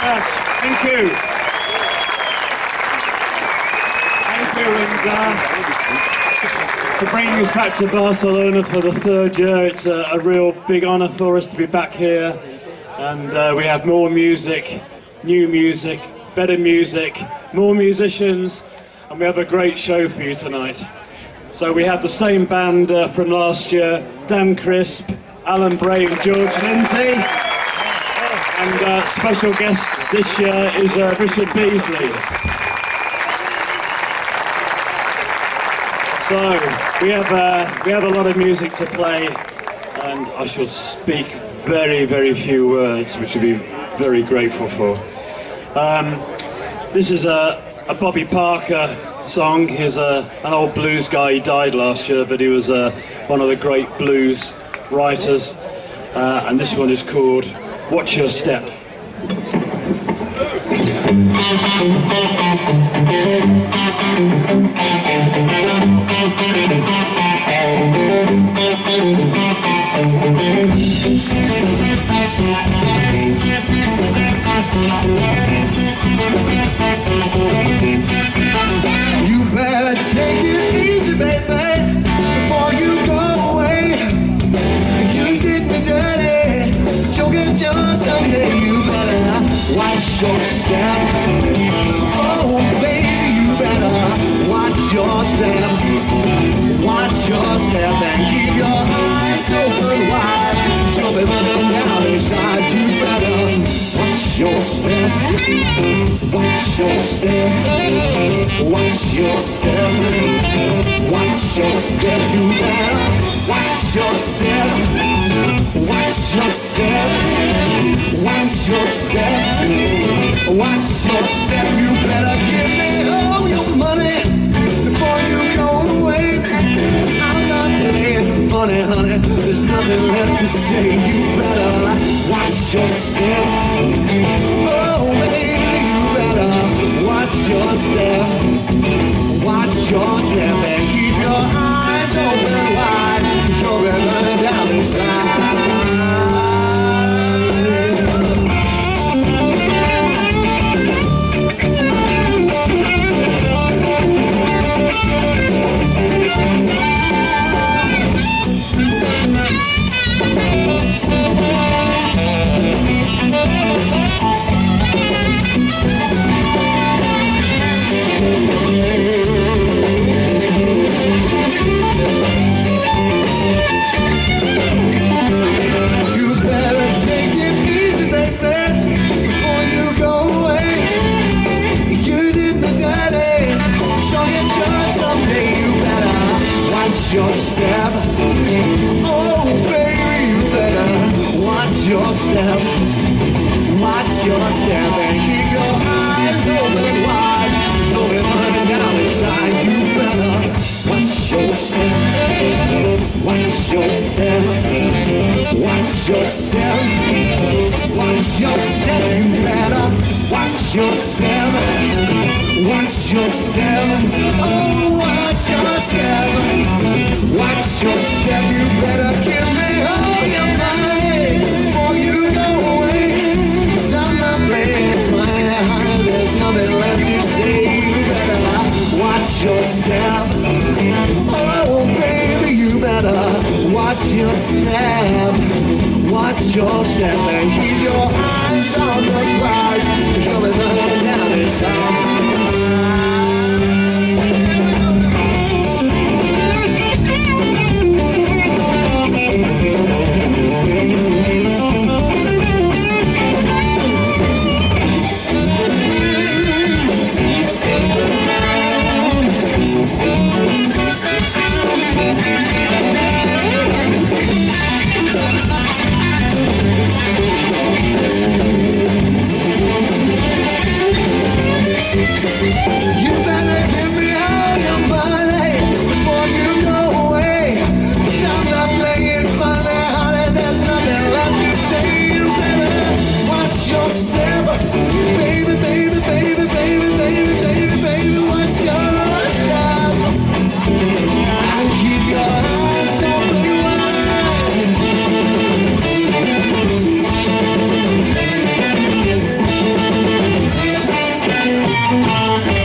much. Thank you. Thank you, and for bringing us back to Barcelona for the third year. It's a real big honour for us to be back here, and we have more music, new music, better music, more musicians, and we have a great show for you tonight. So we have the same band from last year, Dan Crisp, Alan Bray and George Lindsay, and special guest this year is Richard Beasley. So we have a lot of music to play, and I shall speak very, very few words, which you'll be very grateful for. This is a Bobby Parker song. He's an old blues guy. He died last year, but he was one of the great blues writers. And this one is called Watch Your Step. You better take it easy, baby, before you go away. You did me dirty, choking just someday. You better watch your step. Oh, baby, you better watch your step. Watch your step and keep your eyes open wide. She'll be running down inside. You better watch your step. Watch your step. Watch your step. Watch your step. You better watch your step. Watch your step. Watch your step. Watch your step. You better give me all your money before you go away. I'm not playing funny, honey. There's nothing left to say. You better watch your step. Oh, baby, you better watch your step. Watch your step and keep your eyes open wide. You'll be running down the side. Your step. Oh, baby, you better watch your step. Watch your step and keep your eyes open wide. You'll be running down the side. You better watch your step. Watch your step. Watch your step. Watch your step. You better watch your step. Watch your step. Oh, watch your step. Watch your step. You better give me all your money before you go away. 'Cause I'm not playing funny, honey. There's nothing left to say. You better watch your step. Oh, baby, you better watch your step. Watch your step and keep your eyes on the prize. 'Cause you'll be running down this side. Thank